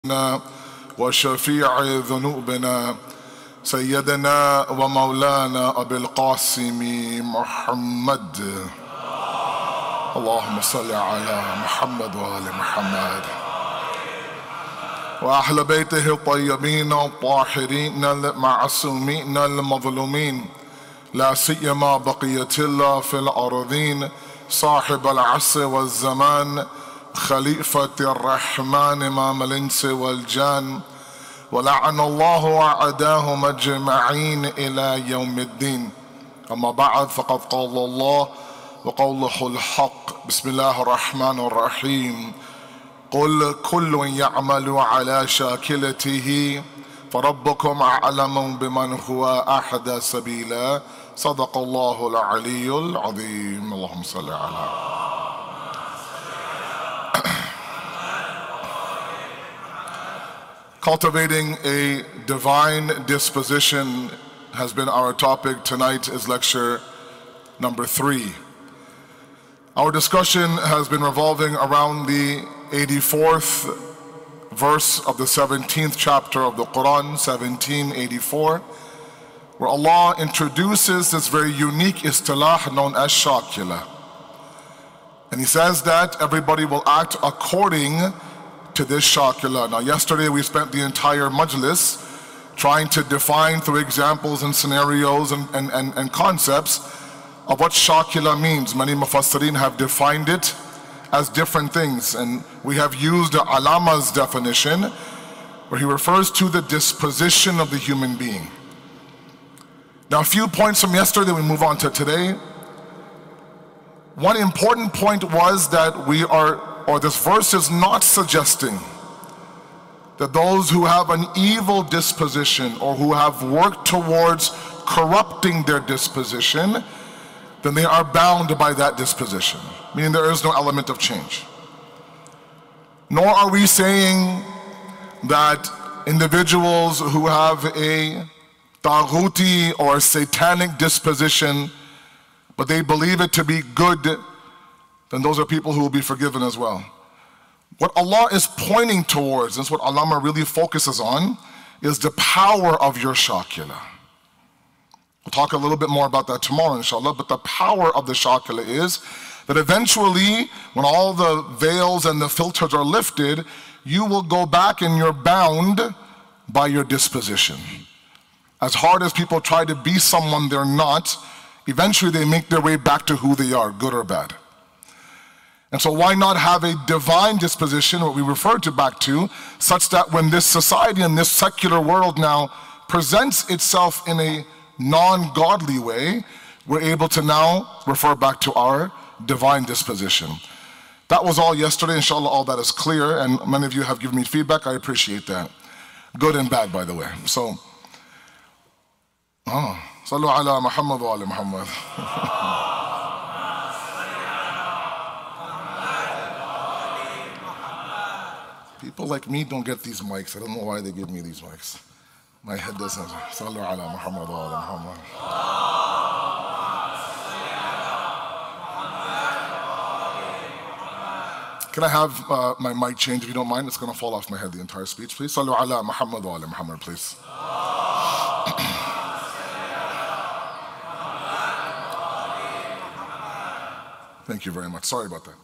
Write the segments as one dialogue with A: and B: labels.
A: وشفيع ذنوبنا سيدنا ومولانا أبي القاسم محمد. اللهم صل على محمد وآل محمد وأهل بيته الطيبين الطاهرين المعصومين المظلومين، لا سيما بقية الله في الأرضين صاحب العصر والزمان خليفة الرحمن إمام الإنس والجان، ولعن الله أعداهم أجمعين إلى يوم الدين. أما بعد، فقد قال الله وقوله الحق. بسم الله الرحمن الرحيم. قل كل يعمل على شاكلته فربكم أعلم بمن هو أهدى سبيلا. صدق الله العلي العظيم. اللهم صل على. Cultivating a divine disposition has been our topic. Tonight is lecture number 3. Our discussion has been revolving around the 84th verse of the 17th chapter of the Quran, 1784, where Allah introduces this very unique istilah known as shakila. And He says that everybody will act according to this shakila. Now, yesterday we spent the entire majlis trying to define through examples and scenarios and concepts of what shakila means. Many mufassirin have defined it as different things, and we have used Alama's definition, where he refers to the disposition of the human being. Now, a few points from yesterday, we move on to today. One important point was that this verse is not suggesting that those who have an evil disposition or who have worked towards corrupting their disposition, then they are bound by that disposition, meaning there is no element of change. Nor are we saying that individuals who have a taghuti or satanic disposition, but they believe it to be good, then those are people who will be forgiven as well. What Allah is pointing towards, and what Allama really focuses on, is the power of your shakila. We'll talk a little bit more about that tomorrow, inshallah, but the power of the shakila is that eventually, when all the veils and the filters are lifted, you will go back and you're bound by your disposition. As hard as people try to be someone they're not, eventually they make their way back to who they are, good or bad. And so why not have a divine disposition, what we referred to back to, such that when this society and this secular world now presents itself in a non-godly way, we're able to now refer back to our divine disposition. That was all yesterday. Inshallah, all that is clear, and many of you have given me feedback. I appreciate that. Good and bad, by the way. So, Sallu ala Muhammad wa ala Muhammad. People like me don't get these mics. I don't know why they give me these mics. My head doesn't. Sallu ala Muhammad wa ala Muhammad. Can I have my mic change if you don't mind? It's going to fall off my head the entire speech, please. Sallu ala Muhammad wa ala Muhammad, please. Thank you very much. Sorry about that.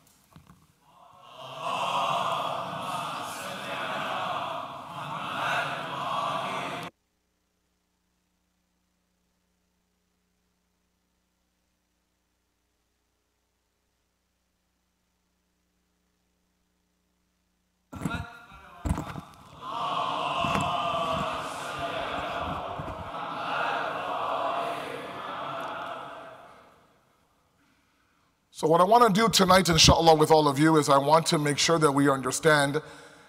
A: So what I want to do tonight, inshallah, with all of you is I want to make sure that we understand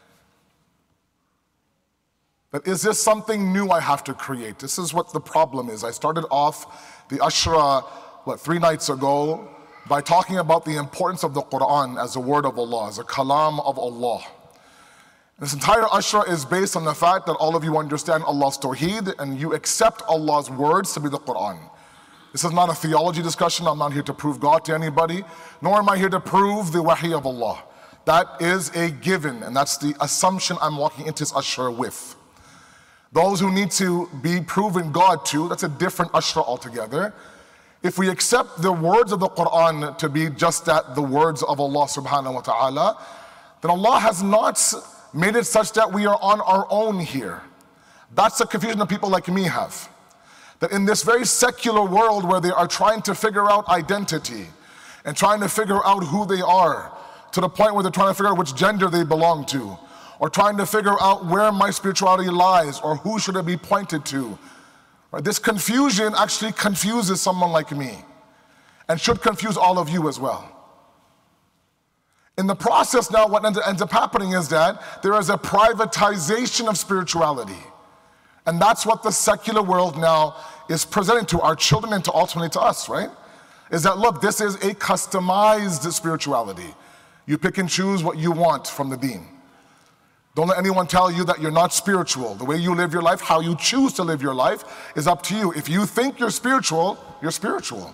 A: that is this something new I have to create? This is what the problem is. I started off the Ashra, 3 nights ago, by talking about the importance of the Quran as a word of Allah, as a kalam of Allah. This entire Ashra is based on the fact that all of you understand Allah's Tawheed and you accept Allah's words to be the Quran. This is not a theology discussion. I'm not here to prove God to anybody, nor am I here to prove the wahi of Allah. That is a given, and that's the assumption I'm walking into this ashra with. Those who need to be proven God to, that's a different ashra altogether. If we accept the words of the Quran to be just that, the words of Allah subhanahu wa ta'ala, then Allah has not made it such that we are on our own here. That's the confusion that people like me have. That in this very secular world where they are trying to figure out identity and trying to figure out who they are, to the point where they're trying to figure out which gender they belong to, or trying to figure out where my spirituality lies, or who should it be pointed to. Right? This confusion actually confuses someone like me, and should confuse all of you as well. In the process now, what ends up happening is that there is a privatization of spirituality. And that's what the secular world now is presenting to our children and to ultimately to us, right? Is that, look, this is a customized spirituality. You pick and choose what you want from the deen. Don't let anyone tell you that you're not spiritual. The way you live your life, how you choose to live your life, is up to you. If you think you're spiritual, you're spiritual.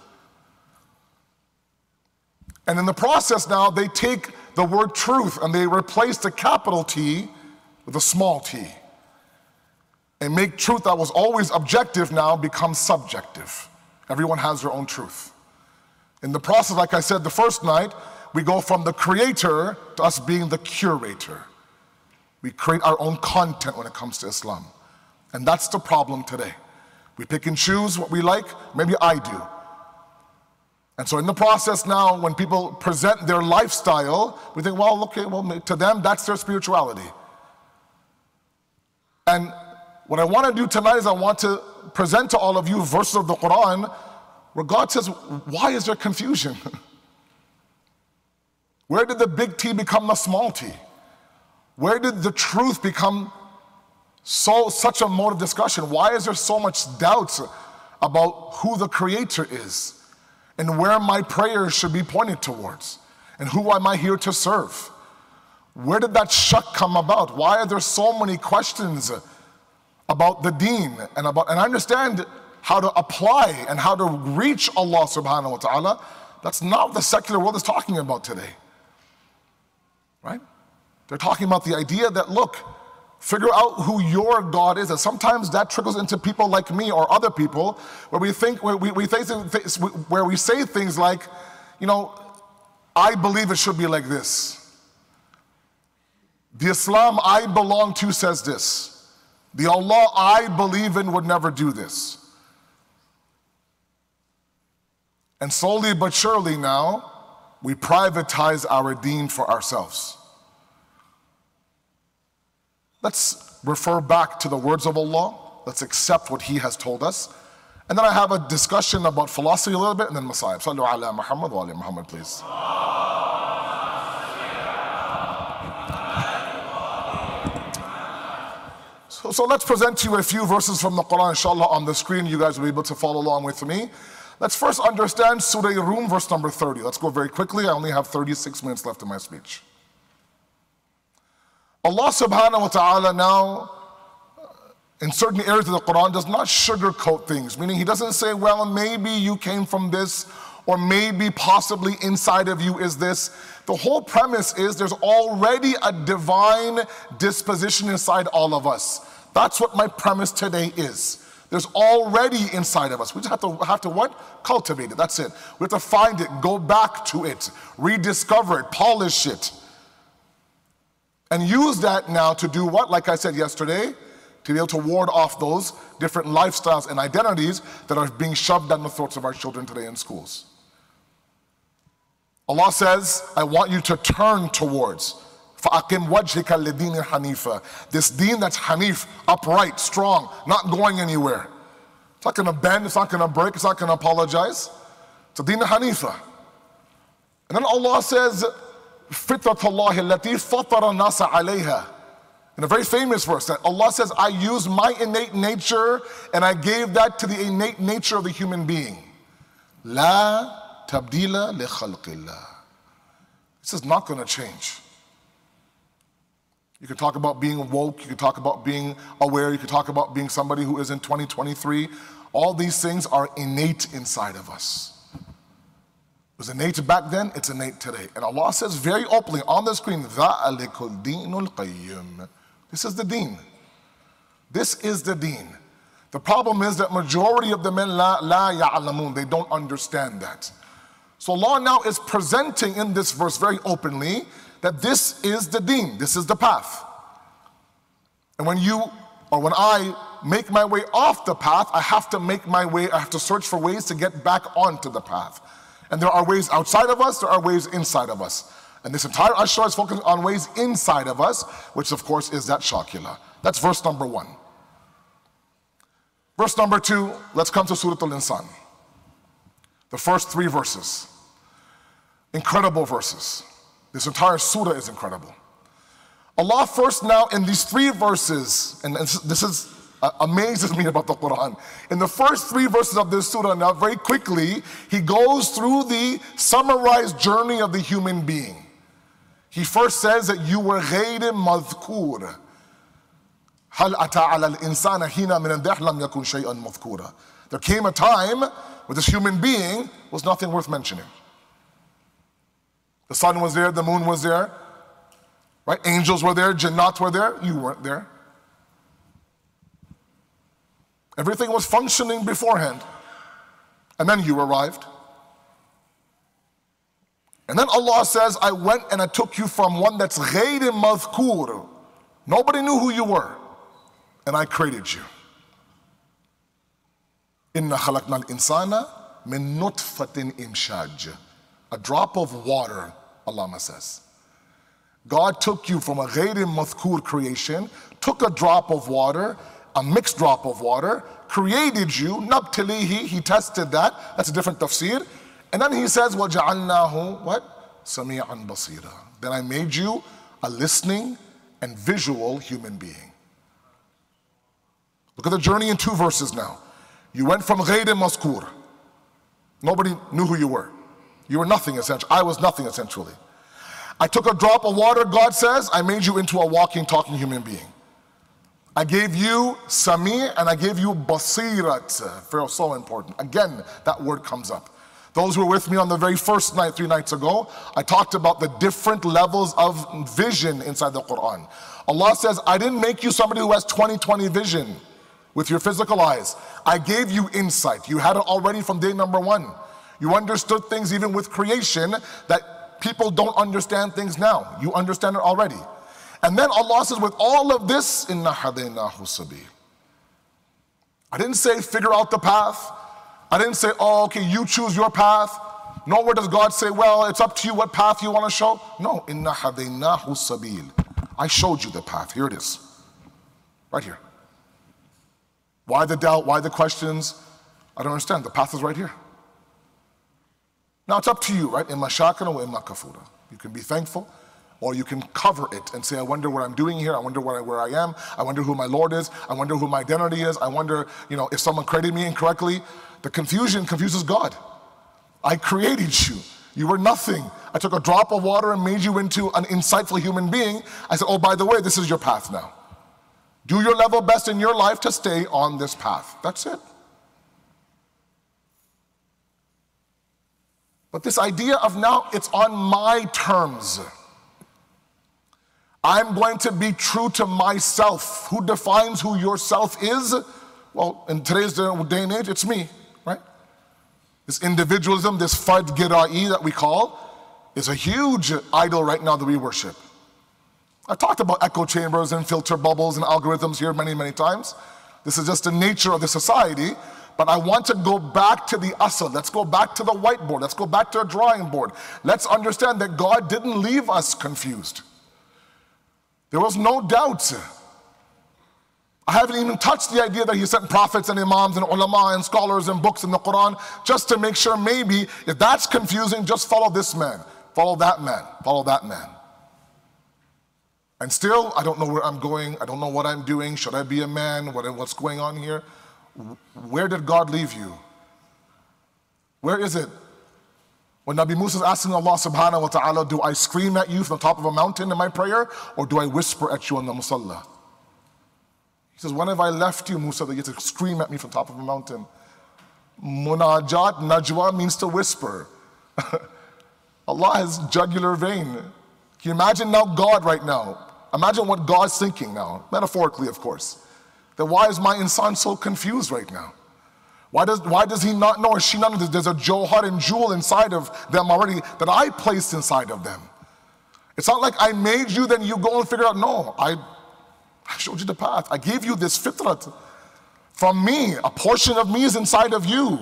A: And in the process now, they take the word truth and they replace the capital T with a small t. And make truth that was always objective now become subjective. Everyone has their own truth. In the process, like I said the first night, we go from the creator to us being the curator. We create our own content when it comes to Islam. And that's the problem today. We pick and choose what we like, maybe I do. And so in the process now, when people present their lifestyle, we think, well, okay, well, to them, that's their spirituality. And what I want to do tonight is I want to present to all of you verses of the Quran where God says, why is there confusion? Where did the big T become the small t? Where did the truth become such a mode of discussion? Why is there so much doubt about who the creator is and where my prayers should be pointed towards and who am I here to serve? Where did that shak come about? Why are there so many questions about the deen and I understand how to apply and how to reach Allah subhanahu wa ta'ala. That's not what the secular world is talking about today, right? They're talking about the idea that, look, figure out who your God is. And sometimes that trickles into people like me or other people where we think, where we say things like, you know, I believe it should be like this. The Islam I belong to says this. The Allah I believe in would never do this. And slowly but surely now, we privatize our deen for ourselves. Let's refer back to the words of Allah. Let's accept what He has told us. And then I have a discussion about philosophy a little bit, and then Messiah. Sallu ala Muhammad wa ala Muhammad, please. So let's present to you a few verses from the Quran, inshallah, on the screen. You guys will be able to follow along with me. Let's first understand Surah Rum, verse number 30. Let's go very quickly. I only have 36 minutes left in my speech. Allah subhanahu wa ta'ala now, in certain areas of the Quran, does not sugarcoat things, meaning He doesn't say, well, maybe you came from this, or maybe possibly inside of you is this. The whole premise is there's already a divine disposition inside all of us. That's what my premise today is. There's already inside of us. We just have to what? Cultivate it. That's it. We have to find it, go back to it, rediscover it, polish it. And use that now to do what? Like I said yesterday, to be able to ward off those different lifestyles and identities that are being shoved down the throats of our children today in schools. Allah says, I want you to turn towards فَأَقِمْ وَجْهِكَ لِدِينِ حَنِيفًا. This deen that's hanif, upright, strong, not going anywhere. It's not going to bend, it's not going to break, it's not going to apologize. It's a deen hanifa. And then Allah says, فِطْرَةَ اللَّهِ الَّتِي فَطَرَ النَّاسَ عَلَيْهَا. In a very famous verse that Allah says, I used my innate nature and I gave that to the innate nature of the human being. La tabdila li khalqillah. This is not going to change. You can talk about being woke, you can talk about being aware, you can talk about being somebody who is in 2023. All these things are innate inside of us. It was innate back then, it's innate today. And Allah says very openly on the screen, ذَلِكُ الدِّينُ الْقَيِّمُ. This is the deen. This is the deen. The problem is that majority of the men la ya'lamun, they don't understand that. So Allah now is presenting in this verse very openly that this is the deen, this is the path. And when I make my way off the path, I have to search for ways to get back onto the path. And there are ways outside of us, there are ways inside of us. And this entire ashra is focusing on ways inside of us, which of course is that shakila. That's verse number 1. Verse number 2, let's come to Surah Al-Insan. The first 3 verses. Incredible verses. This entire surah is incredible. Allah first now in these 3 verses, and this amazes me about the Quran. In the first 3 verses of this surah, now very quickly, he goes through the summarized journey of the human being. He first says that you were غَيْرٍ مَذْكُورٍ. هَلْ أَتَى عَلَى الْإِنسَانَ حِينَ مِنَ الدَّهْرِ لَمْ يَكُنْ شَيْئًا مَذْكُورًا. There came a time where this human being was nothing worth mentioning. The sun was there, the moon was there, right? Angels were there, jinnat were there, you weren't there. Everything was functioning beforehand. And then you arrived. And then Allah says, I went and I took you from one that's غَيْرٍ مَذْكُورٍ. Nobody knew who you were. And I created you. إِنَّا خَلَقْنَا الْإِنسَانَ مِن نُطْفَةٍ إِمْشَاجٍ. A drop of water, Allah says. God took you from a غَيْرٍ مَذْكُور creation, took a drop of water, a mixed drop of water, created you, nabtalihi, he tested that, that's a different tafsir. And then he says, وَجَعَلْنَاهُ what? سَمِيعًا بَصِيرًا. Then I made you a listening and visual human being. Look at the journey in 2 verses now. You went from غَيْرٍ مَذْكُور. Nobody knew who you were. You were nothing essentially. I was nothing essentially. I took a drop of water, God says, I made you into a walking, talking human being. I gave you Sami' and I gave you Basirat. Very so important. Again, that word comes up. Those who were with me on the very first night, 3 nights ago, I talked about the different levels of vision inside the Quran. Allah says, I didn't make you somebody who has 20/20 vision with your physical eyes. I gave you insight. You had it already from day number 1. You understood things even with creation that people don't understand things now. You understand it already. And then Allah says, with all of this, إِنَّا هَدَيْنَاهُ السَّبِيلَ. I didn't say figure out the path. I didn't say, oh, okay, you choose your path. Nowhere does God say, well, it's up to you what path you want to show. No, إِنَّا هَدَيْنَاهُ السَّبِيلَ. I showed you the path. Here it is. Right here. Why the doubt? Why the questions? I don't understand. The path is right here. Now it's up to you, right? إِمَّا شَاكِرًا وَإِمَّا كَفُورًا. You can be thankful, or you can cover it and say, I wonder what I'm doing here. I wonder where I am. I wonder who my Lord is. I wonder who my identity is. I wonder, if someone credited me incorrectly. The confusion confuses God. I created you. You were nothing. I took a drop of water and made you into an insightful human being. I said, oh, by the way, this is your path now. Do your level best in your life to stay on this path. That's it. But this idea of now it's on my terms. I'm going to be true to myself. Who defines who yourself is? Well, in today's day and age, it's me, right? This individualism, this fard gira'i that we call, is a huge idol right now that we worship. I've talked about echo chambers and filter bubbles and algorithms here many, many times. This is just the nature of the society. But I want to go back to the asl. Let's go back to the whiteboard. Let's go back to a drawing board. Let's understand that God didn't leave us confused. There was no doubt. I haven't even touched the idea that he sent prophets and imams and ulama and scholars and books in the Quran just to make sure maybe if that's confusing, just follow this man, follow that man, follow that man. And still, I don't know where I'm going. I don't know what I'm doing. Should I be a man? What's going on here? Where did God leave you? Where is it? When Nabi Musa is asking Allah subhanahu wa ta'ala, do I scream at you from the top of a mountain in my prayer, or do I whisper at you on the musalla? He says, when have I left you, Musa, that you have to scream at me from the top of a mountain? Munajat, najwa means to whisper. Allah has jugular vein. Can you imagine now God right now? Imagine what God's thinking now, metaphorically of course. Then why is my insan so confused right now? Why does he not know, or she not know, there's a jawhar and jewel inside of them already that I placed inside of them? It's not like I made you, then you go and figure out, no, I showed you the path. I gave you this fitrat from me. A portion of me is inside of you.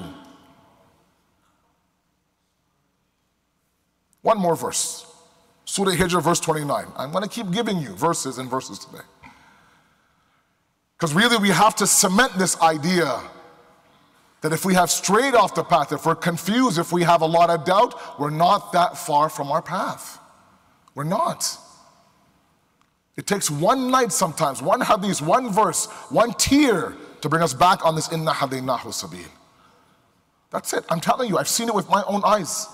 A: One more verse. Surah Hijr, verse 29. I'm going to keep giving you verses and verses today. Because really we have to cement this idea that if we have strayed off the path, if we're confused, if we have a lot of doubt, we're not that far from our path. We're not. It takes one night sometimes, one hadith, one verse, one tear to bring us back on this inna hadaynahu sabil. That's it. I'm telling you, I've seen it with my own eyes.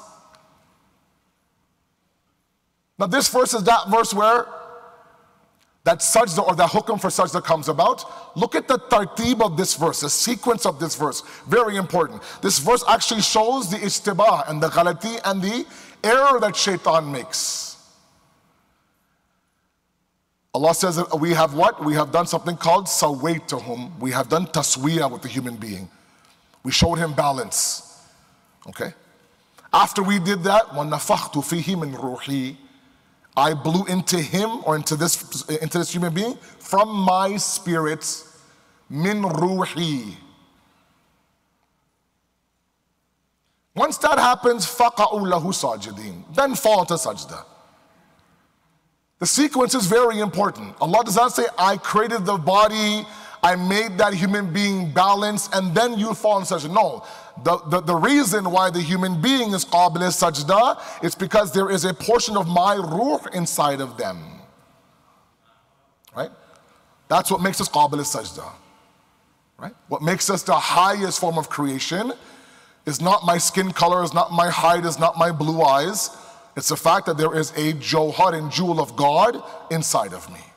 A: Now this verse is that verse where that sajda or that hukm for sajda comes about. Look at the tartib of this verse, the sequence of this verse. Very important. This verse actually shows the ijtibah and the ghalati and the error that shaitan makes. Allah says that we have what? We have done something called sawaytahum. We have done taswiyah with the human being. We showed him balance. Okay? After we did that, وَنَفَخْتُ فِيهِ مِنْ رُوحِي, I blew into him or into this human being from my spirit, min ruhi. Once that happens, فَقَعُوا لَهُ سَاجِدِينَ, then fall to sajda. The sequence is very important. Allah does not say, I created the body, I made that human being balanced, and then you fall in sajda. No. The reason why the human being is qabil sajda is because there is a portion of my ruh inside of them. Right? That's what makes us qabil sajda. Right? What makes us the highest form of creation is not my skin color, is not my height, is not my blue eyes. It's the fact that there is a jawhar and jewel of God inside of me.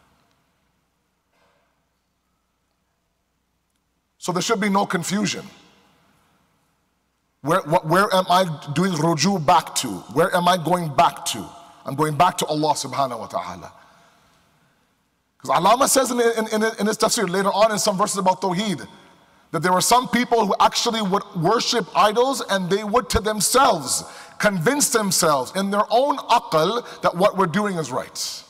A: So there should be no confusion. Where am I doing ruju back to? Where am I going back to? I'm going back to Allah subhanahu wa ta'ala. Because Allama says in his tafsir later on in some verses about Tawheed, that there were some people who actually would worship idols and they would to themselves convince themselves in their own aql that what we're doing is right.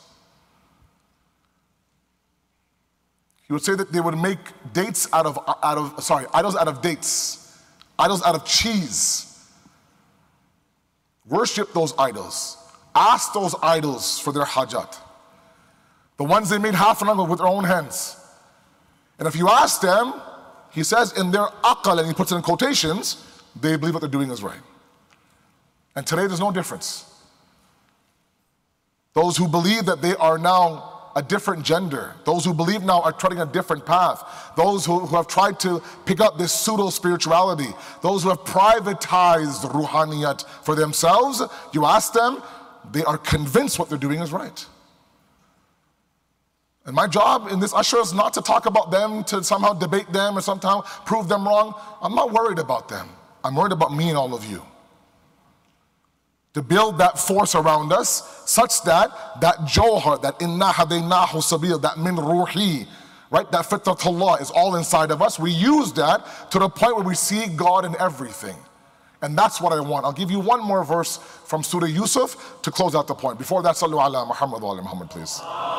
A: He would say that they would make idols out of dates, idols out of cheese. Worship those idols. Ask those idols for their hajat. The ones they made half an hour with their own hands. And if you ask them, he says in their aql, and he puts it in quotations, they believe what they're doing is right. And today there's no difference. Those who believe that they are now a different gender, those who believe now are treading a different path, those who have tried to pick up this pseudo-spirituality, those who have privatized ruhaniyat for themselves, you ask them, they are convinced what they're doing is right. And my job in this usher is not to talk about them, to somehow debate them or somehow prove them wrong. I'm not worried about them. I'm worried about me and all of you. To build that force around us such that that jawhar, that inna hadaynahu sabil, that min ruhi, right, that fitratullah is all inside of us. We use that to the point where we see God in everything. And that's what I want. I'll give you one more verse from Surah Yusuf to close out the point. Before that, sallu ala Muhammad wa ala Muhammad, please.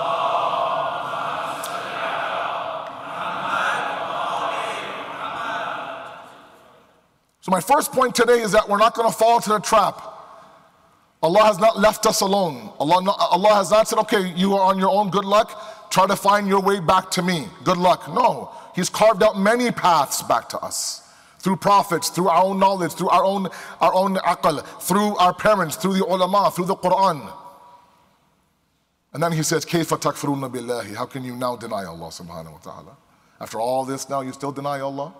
A: So my first point today is that we're not going to fall into the trap. Allah has not left us alone. Allah has not said, okay, you are on your own, good luck. Try to find your way back to me. Good luck. No, He's carved out many paths back to us. Through prophets, through our own knowledge, through our own aql, through our parents, through the ulama, through the Quran. And then He says, كَيْفَ تَكْفُرُونَ بِاللَّهِ, how can you now deny Allah subhanahu wa ta'ala? After all this now, you still deny Allah?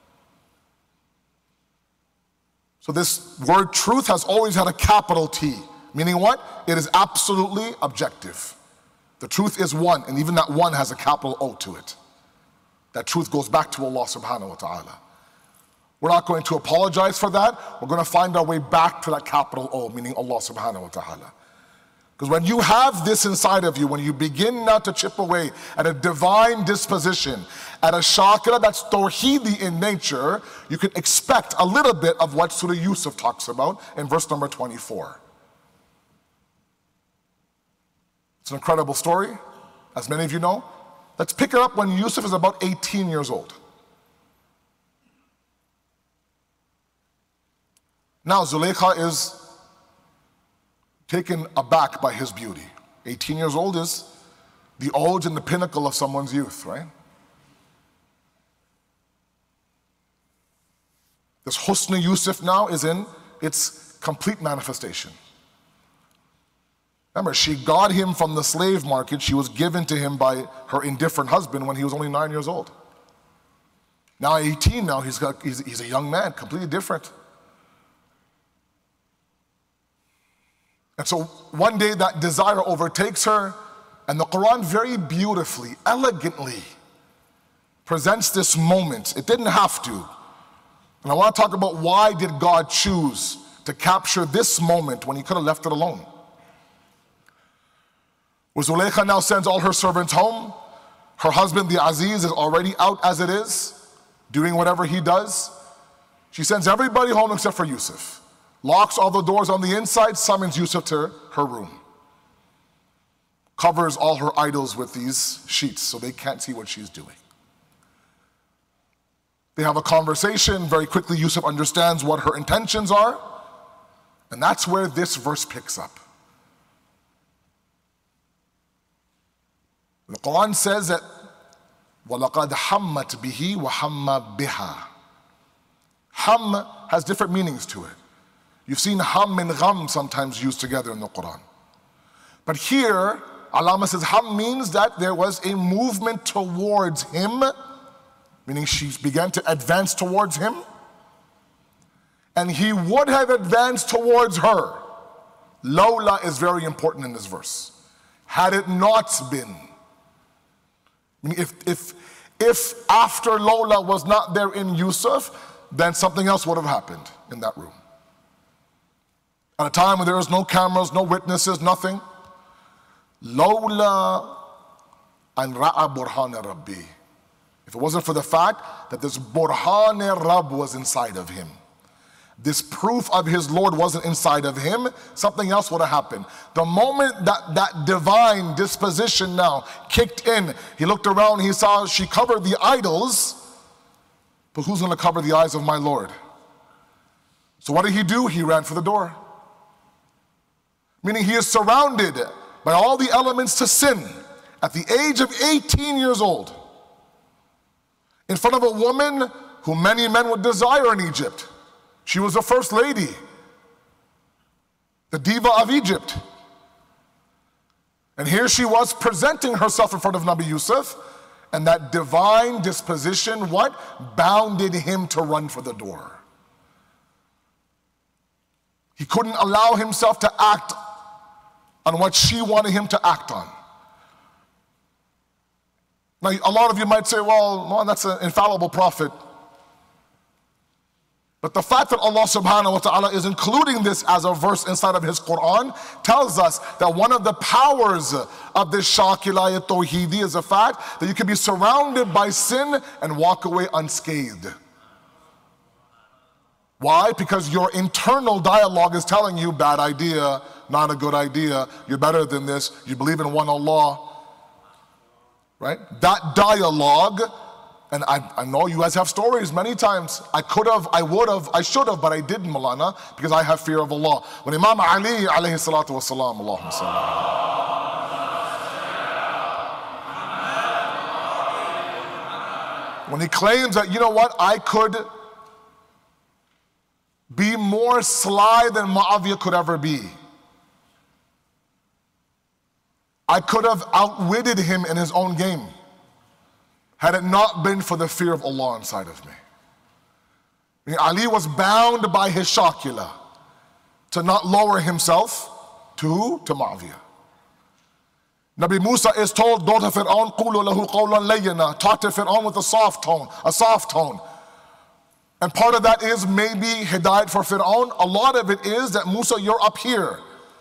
A: So this word truth has always had a capital T, meaning what? It is absolutely objective. The truth is one, and even that one has a capital O to it. That truth goes back to Allah subhanahu wa ta'ala. We're not going to apologize for that. We're going to find our way back to that capital O, meaning Allah subhanahu wa ta'ala. Because when you have this inside of you, when you begin now to chip away at a divine disposition, at a shakira that's tawheedi in nature, you can expect a little bit of what Surah Yusuf talks about in verse number 24. It's an incredible story, as many of you know. Let's pick it up when Yusuf is about 18 years old. Now Zulaykha is taken aback by his beauty. 18 years old is the age and the pinnacle of someone's youth, right? This Husn Yusuf now is in its complete manifestation. Remember, she got him from the slave market. She was given to him by her indifferent husband when he was only 9 years old. Now 18, now he's a young man, completely different. And so one day that desire overtakes her, and the Quran very beautifully, elegantly presents this moment. It didn't have to. And I want to talk about why did God choose to capture this moment when he could have left it alone. Where Zulaykha now sends all her servants home. Her husband, the Aziz, is already out as it is, doing whatever he does. She sends everybody home except for Yusuf. Locks all the doors on the inside, summons Yusuf to her room. Covers all her idols with these sheets so they can't see what she's doing. They have a conversation. Very quickly, Yusuf understands what her intentions are. And that's where this verse picks up. The Quran says that وَلَقَدْ حَمَّتْ بِهِ وَحَمَّ بِهَا. Ham has different meanings to it. You've seen ham and gham sometimes used together in the Quran. But here, Allama says ham means that there was a movement towards him, meaning she began to advance towards him, and he would have advanced towards her. Lawla is very important in this verse. Had it not been. If after Lawla was not there in Yusuf, then something else would have happened in that room. At a time when there was no cameras, no witnesses, nothing. Lawla an ra'a burhana rabbi. If it wasn't for the fact that this burhan Rabb was inside of him, this proof of his Lord wasn't inside of him, something else would have happened. The moment that divine disposition now kicked in, he looked around, he saw she covered the idols, but who's going to cover the eyes of my Lord? So what did he do? He ran for the door. Meaning he is surrounded by all the elements to sin at the age of 18 years old, in front of a woman who many men would desire in Egypt. She was the first lady, the diva of Egypt. And here she was presenting herself in front of Nabi Yusuf, and that divine disposition, what? Bounded him to run for the door. He couldn't allow himself to act on what she wanted him to act on. Now, a lot of you might say, well, that's an infallible prophet. But the fact that Allah subhanahu wa ta'ala is including this as a verse inside of his Quran tells us that one of the powers of this Shakila Tawheedi is the fact that you can be surrounded by sin and walk away unscathed. Why? Because your internal dialogue is telling you, bad idea, not a good idea, you're better than this, you believe in one Allah. Right? That dialogue, and I know you guys have stories many times. I could have, I would have, I should have, but I didn't, Malana, because I have fear of Allah. When Imam Ali alayhi salatu wasalam, Allahumma sallam, when he claims that, you know what, I could be more sly than Muawiyah could ever be. I could have outwitted him in his own game had it not been for the fear of Allah inside of me. I mean, Ali was bound by his shakila to not lower himself to who? To Muawiyah. Nabi Musa is told, daughter Fir'aun, قُولُوا لَهُ قَوْلًا لَيِّنًا, talk to Fir'aun with a soft tone, And part of that is maybe hidayat for Fir'aun. A lot of it is that Musa, you're up here.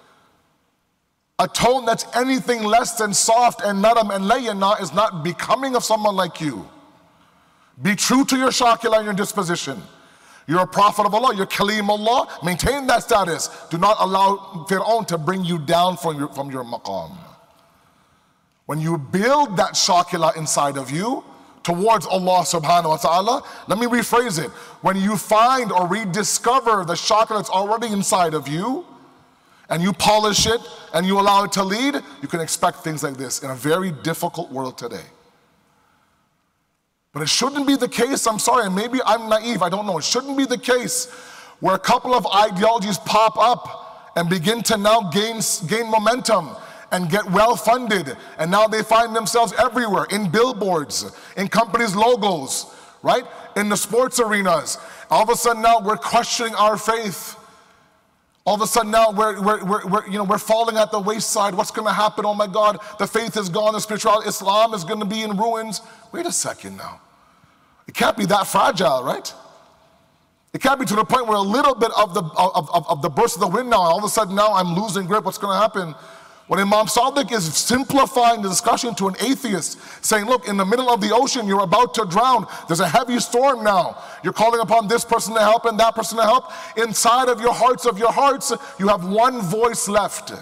A: A tone that's anything less than soft and naram and layyana is not becoming of someone like you. Be true to your shakila and your disposition. You're a prophet of Allah, you're Kalim Allah, maintain that status. Do not allow Fir'aun to bring you down from your maqam. When you build that shakila inside of you towards Allah subhanahu wa ta'ala, let me rephrase it. When you find or rediscover the shakila that's already inside of you, and you polish it and you allow it to lead, you can expect things like this in a very difficult world today. But it shouldn't be the case, I'm sorry, and maybe I'm naive, I don't know. It shouldn't be the case where a couple of ideologies pop up and begin to now gain momentum and get well funded, and now they find themselves everywhere, in billboards, in companies' logos, right? In the sports arenas. All of a sudden now we're questioning our faith. All of a sudden now we're falling at the wayside. What's going to happen? Oh my God, the faith is gone, the spirituality, Islam is going to be in ruins. Wait a second now. It can't be that fragile, right? It can't be to the point where a little bit of the burst of the wind now, all of a sudden now I'm losing grip. What's going to happen? When Imam Sadiq is simplifying the discussion to an atheist, saying, look, in the middle of the ocean, you're about to drown. There's a heavy storm now. You're calling upon this person to help and that person to help. Inside of your hearts, you have one voice left.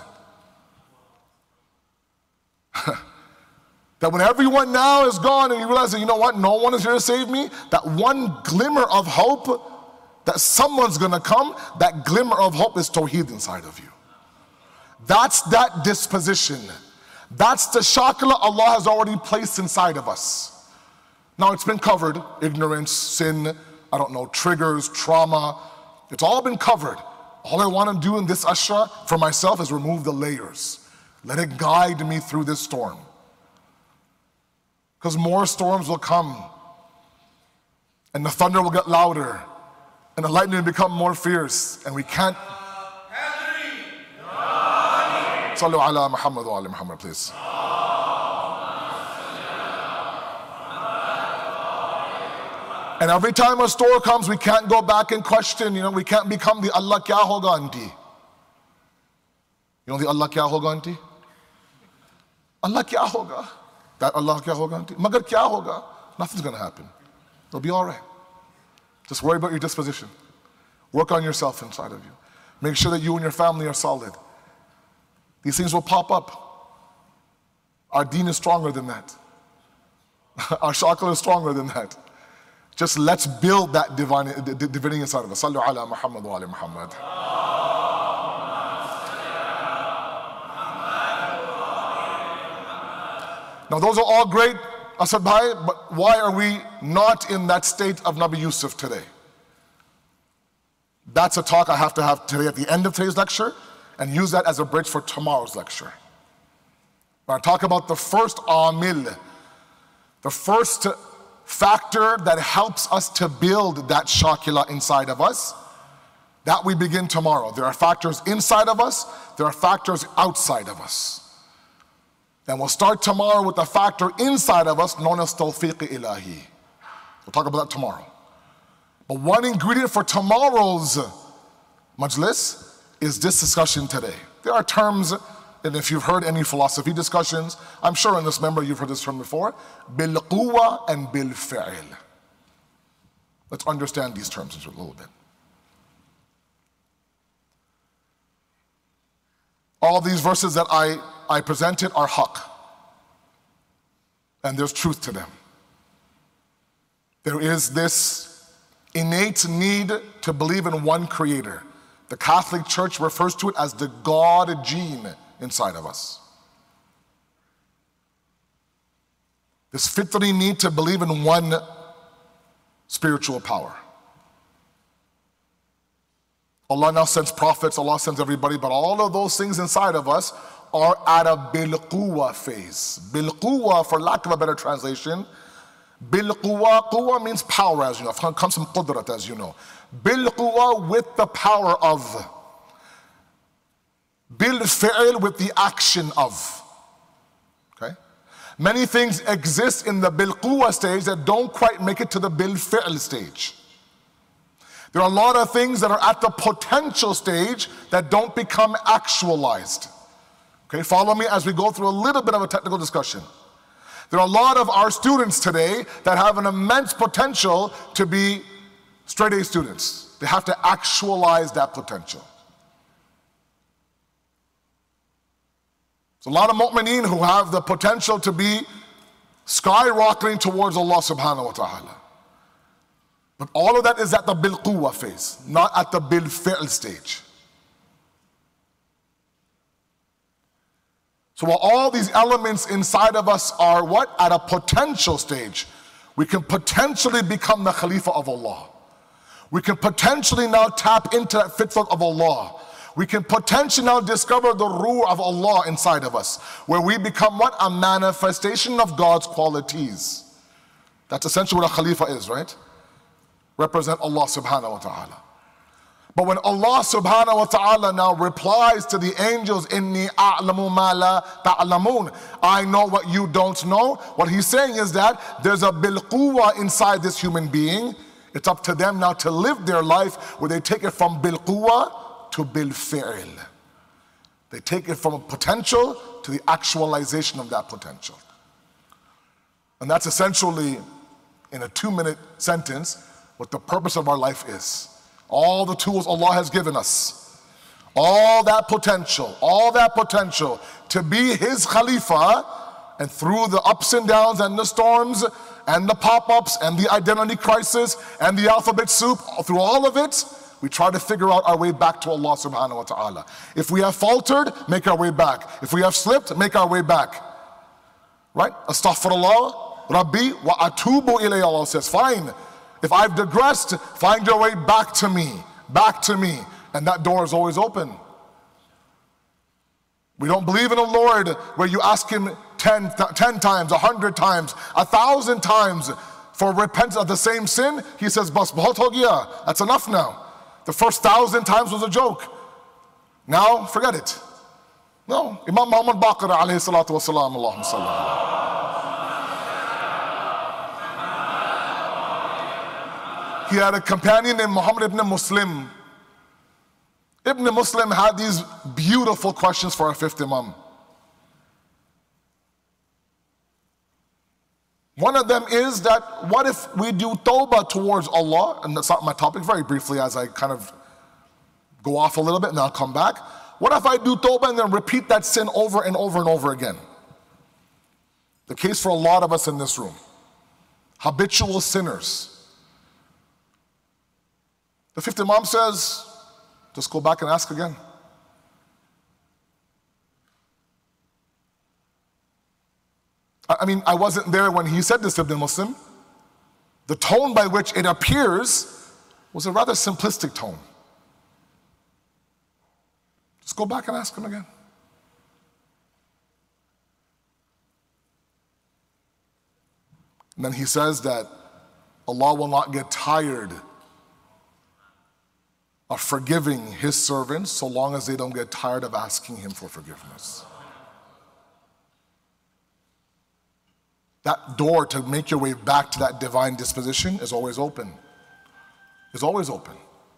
A: That when everyone now is gone and you realize that, you know what, no one is here to save me, that one glimmer of hope that someone's going to come, that glimmer of hope is Tawheed inside of you. That's that disposition. That's the shakila Allah has already placed inside of us. Now it's been covered, ignorance, sin, I don't know, triggers, trauma. It's all been covered. All I want to do in this ashra for myself is remove the layers. Let it guide me through this storm. Because more storms will come. And the thunder will get louder. And the lightning will become more fierce. And we can't. Sallu ala Muhammad wa ala Muhammad, please. And every time a storm comes, we can't go back and question, we can't become the Allah kya hoga auntie. You know the Allah kya hoga auntie? Allah kya hoga? That Allah kya hoga auntie? Magar kya hoga? Nothing's going to happen. It'll be all right. Just worry about your disposition. Work on yourself inside of you. Make sure that you and your family are solid. These things will pop up. Our deen is stronger than that. Our shakla is stronger than that. Just let's build that divinity inside of us. Sallu ala Muhammad wa ala Muhammad. Now those are all great, Asad Bhai, but why are we not in that state of Nabi Yusuf today? That's a talk I have to have today at the end of today's lecture, and use that as a bridge for tomorrow's lecture. When I talk about the first amil, the first factor that helps us to build that shakila inside of us, that we begin tomorrow. There are factors inside of us, there are factors outside of us. And we'll start tomorrow with the factor inside of us known as tawfiq ilahi. We'll talk about that tomorrow. But one ingredient for tomorrow's majlis is this discussion today. There are terms, and if you've heard any philosophy discussions, I'm sure in this member you've heard this term before, bil quwa and bil fi'il. Let's understand these terms a little bit. All of these verses that I presented are haqq, and there's truth to them. There is this innate need to believe in one creator. The Catholic Church refers to it as the God gene inside of us. This fitri need to believe in one spiritual power. Allah now sends prophets, Allah sends everybody, but all of those things inside of us are at a bil quwa phase. Bil quwa, for lack of a better translation, bil quwa, quwa means power, as you know. It comes from qudrat, as you know. Bil quwa, with the power of. Bil fi'il, with the action of. Okay? Many things exist in the bil quwa stage that don't quite make it to the bil fi'il stage. There are a lot of things that are at the potential stage that don't become actualized. Okay, follow me as we go through a little bit of a technical discussion. There are a lot of our students today that have an immense potential to be straight A students. They have to actualize that potential. There's a lot of mu'mineen who have the potential to be skyrocketing towards Allah subhanahu wa ta'ala. But all of that is at the bil-quwwa phase, not at the bil-fi'l stage. So while all these elements inside of us are what? At a potential stage, we can potentially become the Khalifa of Allah. We can potentially now tap into that fitrat of Allah. We can potentially now discover the ruh of Allah inside of us, where we become what? A manifestation of God's qualities. That's essentially what a Khalifa is, right? Represent Allah subhanahu wa ta'ala. But when Allah subhanahu wa ta'ala now replies to the angels, Inni a'lamu ma la ta'lamun, I know what you don't know. What he's saying is that there's a bil-quwwa inside this human being. It's up to them now to live their life where they take it from bil-quwwa to bil-fi'l. They take it from a potential to the actualization of that potential. And that's essentially, in a 2-minute sentence, what the purpose of our life is. All the tools Allah has given us, all that potential to be His Khalifa, and through the ups and downs and the storms and the pop-ups and the identity crisis and the alphabet soup, through all of it, we try to figure out our way back to Allah subhanahu wa ta'ala. If we have faltered, make our way back. If we have slipped, make our way back. Right? Astaghfirullah, Rabbi, wa atubu ilayhi, Allah says, fine. If I've digressed, find your way back to me, and that door is always open. We don't believe in a Lord where you ask Him 10 times, 100 times, 1,000 times for repentance of the same sin. He says, Bas bahut ho gaya, that's enough now. The first 1,000 times was a joke. Now, forget it. No, Imam Muhammad Baqir alayhi salatu wasalam, Allahumma salli. He had a companion named Muhammad ibn Muslim. Ibn Muslim had these beautiful questions for our fifth Imam. One of them is that what if we do tawbah towards Allah, and that's not my topic, very briefly as I kind of go off a little bit and then I'll come back. What if I do tawbah and then repeat that sin over and over and over again? The case for a lot of us in this room. Habitual sinners. The fifth Imam says, just go back and ask again. I mean, I wasn't there when he said this to Ibn Muslim. The tone by which it appears was a rather simplistic tone. Just go back and ask him again. And then he says that Allah will not get tired of forgiving His servants so long as they don't get tired of asking Him for forgiveness. That door to make your way back to that divine disposition is always open. It's always open.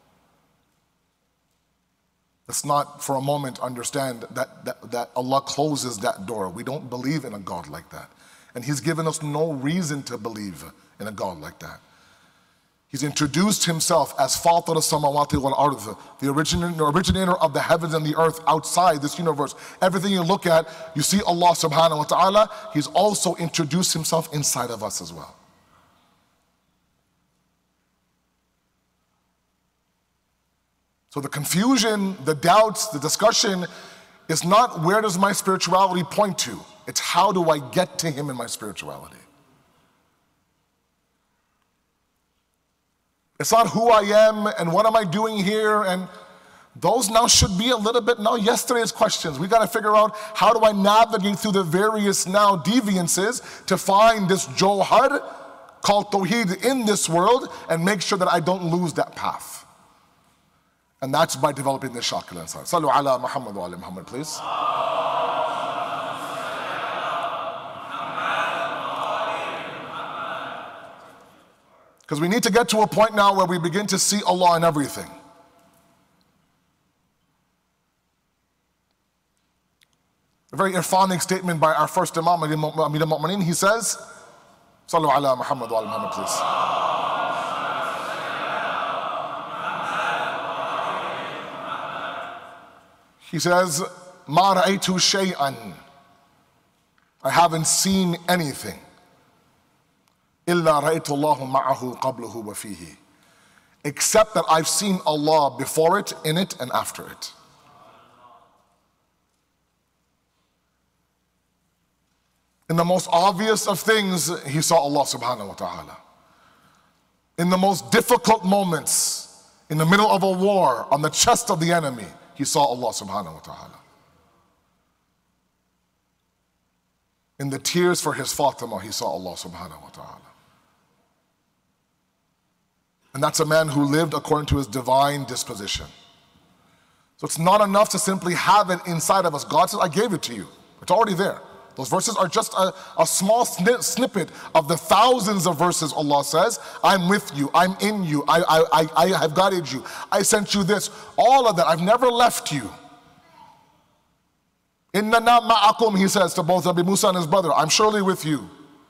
A: Let's not for a moment understand that Allah closes that door. We don't believe in a God like that. And He's given us no reason to believe in a God like that. He's introduced Himself as Fatir as-samawati wal-ardh, the originator of the heavens and the earth outside this universe. Everything you look at, you see Allah subhanahu wa ta'ala. He's also introduced Himself inside of us as well. So the confusion, the doubts, the discussion is not where does my spirituality point to? It's how do I get to Him in my spirituality? It's not who I am and what am I doing here, and those now should be a little bit now yesterday's questions. We got to figure out how do I navigate through the various now deviances to find this johar called Tawheed in this world and make sure that I don't lose that path. And that's by developing the shakil inside. Sallu ala Muhammad wa ala Muhammad, please. Because we need to get to a point now where we begin to see Allah in everything. A very irfanic statement by our first Imam, Amir al-Mu'mineen. He says, Sallu ala Muhammad wa ala Muhammad, please. He says, Ma ra'aytu shay'an. I haven't seen anything. Illa ra'aytu Allahu ma'ahu qablahu wa fihi. Except that I've seen Allah before it, in it, and after it. In the most obvious of things, he saw Allah subhanahu wa ta'ala. In the most difficult moments, in the middle of a war, on the chest of the enemy, he saw Allah subhanahu wa ta'ala. In the tears for his Fatima, he saw Allah subhanahu wa ta'ala. And that's a man who lived according to his divine disposition. So it's not enough to simply have it inside of us. God says, I gave it to you. It's already there. Those verses are just a small snippet of the thousands of verses Allah says, I'm with you, I'm in you, I have guided you, I sent you this. All of that, I've never left you. Innana ma'akum, he says to both Nabi Musa and his brother, I'm surely with you.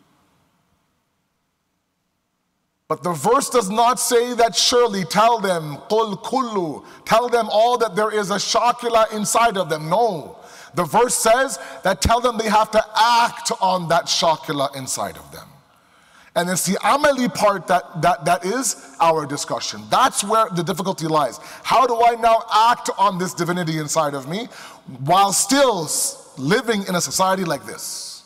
A: But the verse does not say that surely, tell them, qul kullu, tell them all that there is a shakila inside of them. No. The verse says that tell them they have to act on that shakila inside of them. And it's the amali part that is our discussion. That's where the difficulty lies. How do I now act on this divinity inside of me while still living in a society like this?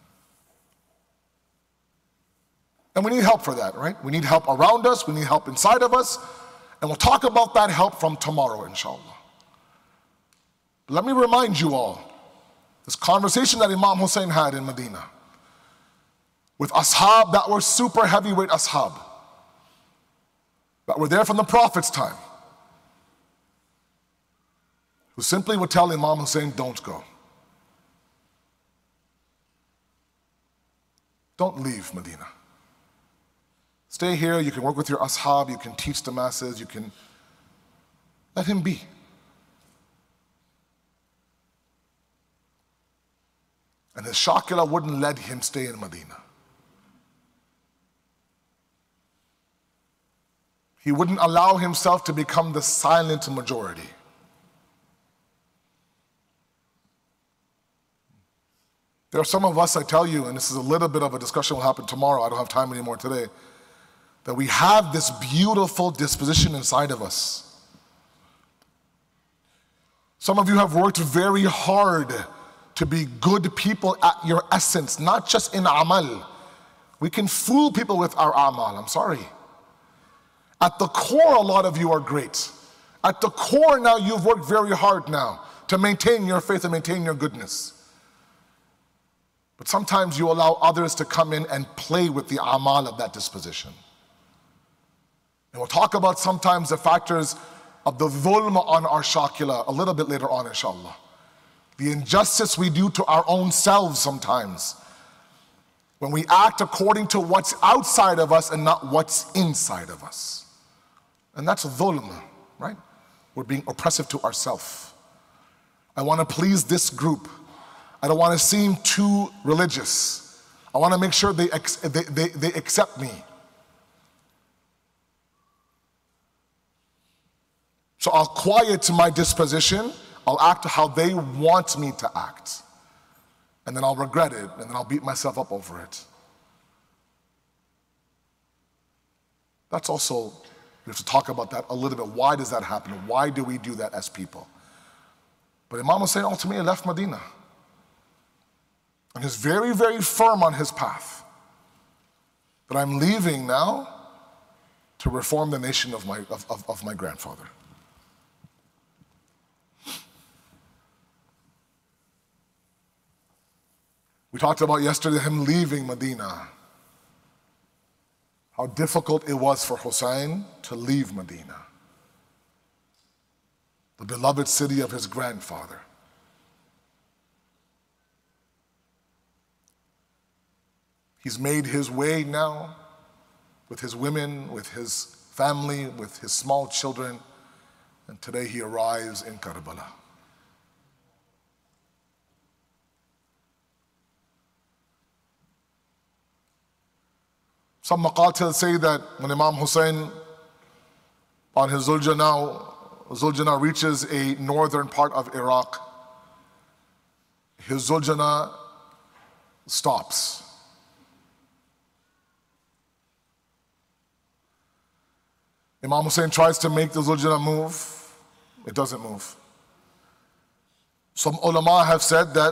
A: And we need help for that, right? We need help around us, we need help inside of us, and we'll talk about that help from tomorrow, inshallah. Let me remind you all, this conversation that Imam Hussein had in Medina with ashab that were super heavyweight ashab, that were there from the Prophet's time, who simply would tell Imam Hussein, don't go. Don't leave Medina. Stay here, you can work with your ashab, you can teach the masses, you can let him be. And his shakila wouldn't let him stay in Medina. He wouldn't allow himself to become the silent majority. There are some of us, I tell you, and this is a little bit of a discussion will happen tomorrow, I don't have time anymore today, that we have this beautiful disposition inside of us. Some of you have worked very hard to be good people at your essence, not just in amal. We can fool people with our amal, I'm sorry. At the core, a lot of you are great. At the core now, you've worked very hard now to maintain your faith and maintain your goodness. But sometimes you allow others to come in and play with the amal of that disposition. And we'll talk about sometimes the factors of the dhulm on our shakila a little bit later on, inshallah. The injustice we do to our own selves sometimes when we act according to what's outside of us and not what's inside of us. And that's dhulm, right? We're being oppressive to ourselves. I want to please this group. I don't want to seem too religious. I want to make sure they accept me. So I'll quiet my disposition. I'll act how they want me to act. And then I'll regret it, and then I'll beat myself up over it. That's also, we have to talk about that a little bit. Why does that happen? Why do we do that as people? But Imam Hussein ultimately left Medina. And he's very, very firm on his path. That I'm leaving now to reform the nation of my grandfather. We talked about yesterday him leaving Medina. How difficult it was for Hussein to leave Medina, the beloved city of his grandfather. He's made his way now with his women, with his family, with his small children, and today he arrives in Karbala. Some maqatil say that when Imam Hussein on his Zuljana reaches a northern part of Iraq, his Zuljana stops. Imam Hussein tries to make the Zuljana move, it doesn't move. Some ulama have said that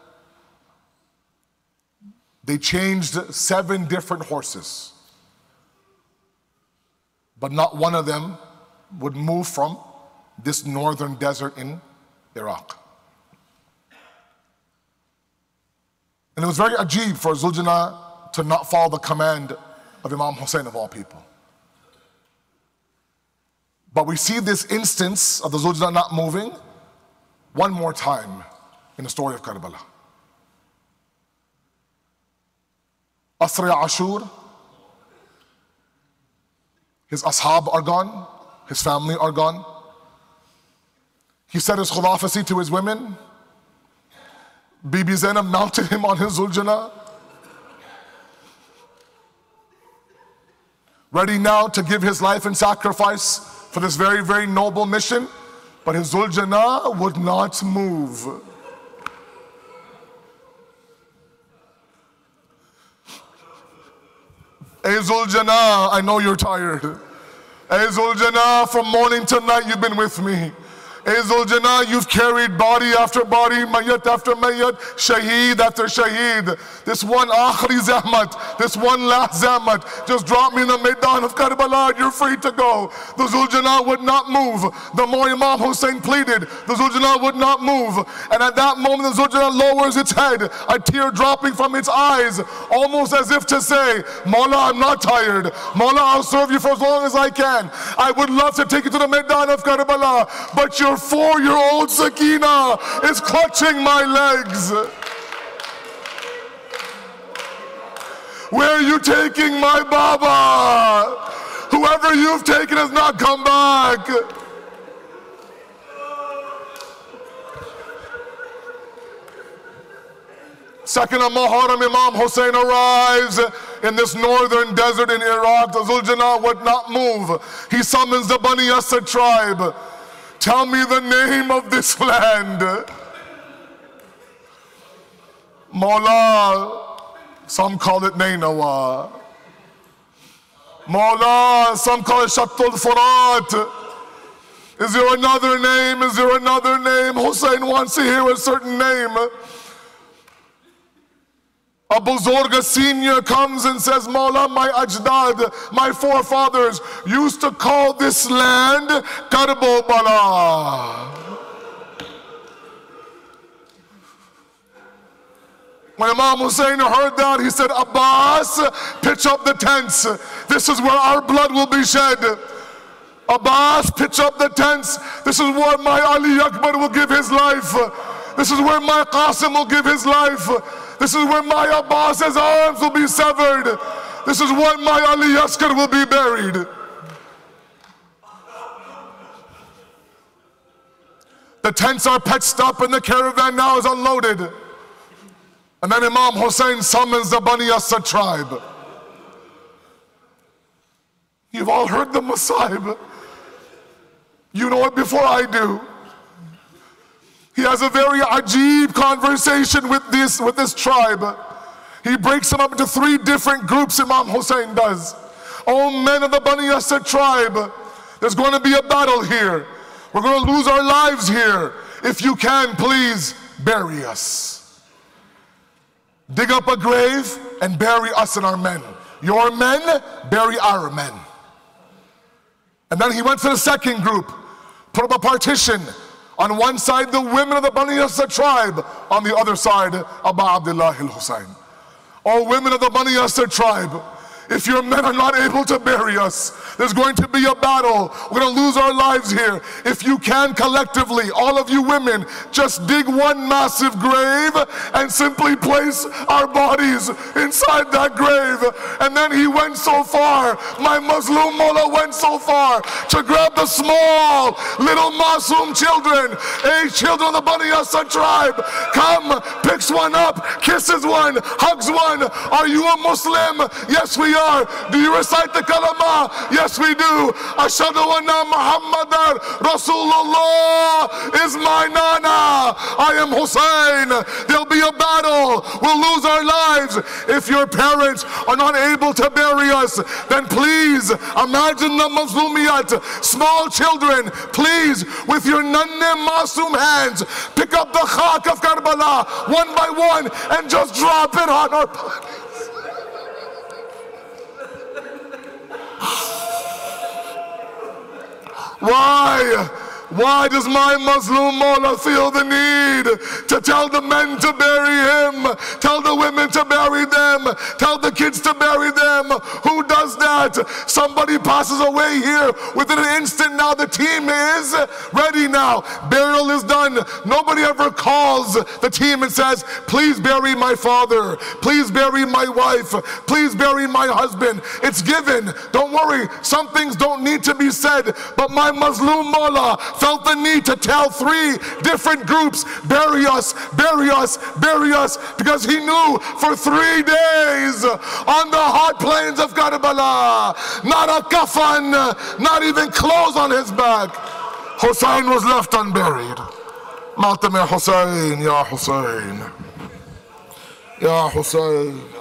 A: they changed 7 different horses, but not one of them would move from this northern desert in Iraq. And it was very ajib for Zuljana to not follow the command of Imam Hussein of all people. But we see this instance of the Zuljana not moving one more time in the story of Karbala. Asra Ashur, his ashab are gone, his family are gone. He said his khulafasi to his women. Bibi Zainab mounted him on his Zuljana, ready now to give his life in sacrifice for this very, very noble mission, but his Zuljana would not move. Hey Zuljana, I know you're tired. Hey Zuljana, from morning to night you've been with me. Hey Zuljana, you've carried body after body, mayyat after mayyat, shaheed after shaheed. This one akhri zahmat, this one last zahmat, just drop me in the Maidan of Karbala and you're free to go. The Zuljana would not move. The more Imam Hussein pleaded, the Zuljana would not move. And at that moment the Zuljana lowers its head, a tear dropping from its eyes, almost as if to say, Mawla, I'm not tired. Mawla, I'll serve you for as long as I can. I would love to take you to the Maidan of Karbala, but your 4-year-old Sakina is clutching my legs. Where are you taking my Baba? Whoever you've taken has not come back. Second of Muharram, Imam Hussein arrives in this northern desert in Iraq. The Zuljana would not move. He summons the Bani Asad tribe. Tell me the name of this land. Mawla, some call it Nainawa. Mawla, some call it Shatul Furat. Is there another name? Is there another name? Hussein wants to hear a certain name. Abu Zorga Senior comes and says, Mawla, my ajdad, my forefathers used to call this land Karbala. When Imam Hussein heard that, he said, Abbas, pitch up the tents. This is where our blood will be shed. Abbas, pitch up the tents. This is where my Ali Akbar will give his life. This is where my Qasim will give his life. This is where my Abbas's arms will be severed. This is where my Ali Asghar will be buried. The tents are patched up and the caravan now is unloaded. And then Imam Hussein summons the Bani Asad tribe. You've all heard the Masa'ib. You know it before I do. He has a very ajib conversation with this tribe. He breaks them up into 3 different groups, Imam Hussein does. Oh men of the Bani Asad tribe, there's going to be a battle here. We're going to lose our lives here. If you can, please bury us. Dig up a grave and bury us and our men. Your men, bury our men. And then he went to the second group, put up a partition. On one side, the women of the Bani Asad tribe. On the other side, Abu Abdullah al-Hussein. Oh, women of the Bani Asad tribe, If your men are not able to bury us, there's going to be a battle. We're going to lose our lives here. If you can collectively, all of you women, just dig one massive grave and simply place our bodies inside that grave. And then he went so far, my Muslim mullah went so far to grab the small little Masoom children, children of the Bani Asad tribe. Come, picks one up, kisses one, hugs one. Are you a Muslim? Yes, we are. Do you recite the kalama? Yes, we do. Ashhadu anna Muhammadan Rasulullah is my nana. I am Hussein. There'll be a battle. We'll lose our lives. If your parents are not able to bury us, then please imagine the Mazlumiyat, small children, please, with your nanne masoom hands, pick up the khak of Karbala one by one and just drop it on our bodies. Why does my Muslim mullah feel the need to tell the men to bury him, tell the women to bury them, tell the kids to bury them? Who does that? Somebody passes away here within an instant. Now the team is ready now. Burial is done. Nobody ever calls the team and says, please bury my father, please bury my wife, please bury my husband. It's given. Don't worry. Some things don't need to be said, but my Muslim mullah felt the need to tell 3 different groups, bury us, bury us, bury us, because he knew for 3 days on the hot plains of Karbala, not a kafan, not even clothes on his back, Hussein was left unburied. Matam ya Hussein, ya Hussein, ya Hussein.